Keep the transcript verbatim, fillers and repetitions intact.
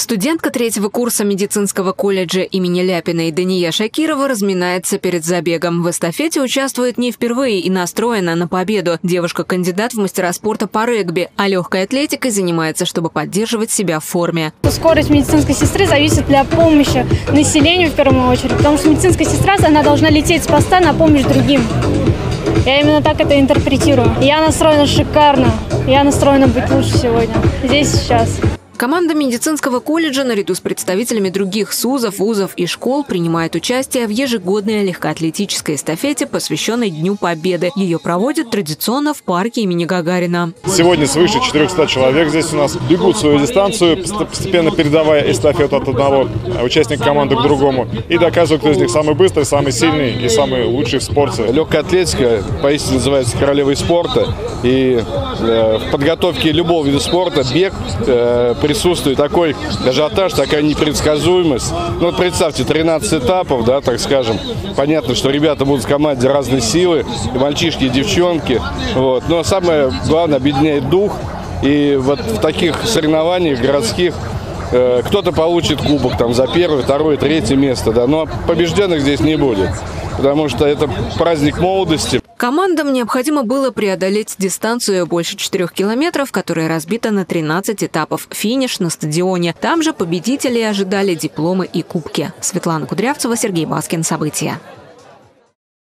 Студентка третьего курса медицинского колледжа имени Ляпиной Дания Шакирова разминается перед забегом. В эстафете участвует не впервые и настроена на победу. Девушка – кандидат в мастера спорта по регби, а легкой атлетикой занимается, чтобы поддерживать себя в форме. Скорость медицинской сестры зависит для помощи населению в первую очередь, потому что медицинская сестра, она должна лететь с поста на помощь другим. Я именно так это интерпретирую. Я настроена шикарно. Я настроена быть лучше сегодня, здесь и сейчас. Команда медицинского колледжа наряду с представителями других СУЗов, вузов и школ принимает участие в ежегодной легкоатлетической эстафете, посвященной Дню Победы. Ее проводят традиционно в парке имени Гагарина. Сегодня свыше четырёхсот человек здесь у нас бегут свою дистанцию, постепенно передавая эстафету от одного участника команды к другому и доказывают, кто из них самый быстрый, самый сильный и самый лучший в спорте. Легкая атлетика поистине называется королевой спорта. И э, в подготовке любого вида спорта бег э, присутствует такой ажиотаж, такая непредсказуемость. Ну вот представьте, тринадцать этапов, да, так скажем. Понятно, что ребята будут в команде разной силы, и мальчишки, и девчонки. Вот. Но самое главное, объединяет дух. И вот в таких соревнованиях городских э, кто-то получит кубок там, за первое, второе, третье место. Да, но побежденных здесь не будет, потому что это праздник молодости. Командам необходимо было преодолеть дистанцию больше четырёх километров, которая разбита на тринадцать этапов. Финиш на стадионе. Там же победителей ожидали дипломы и кубки. Светлана Кудрявцева, Сергей Баскин. События.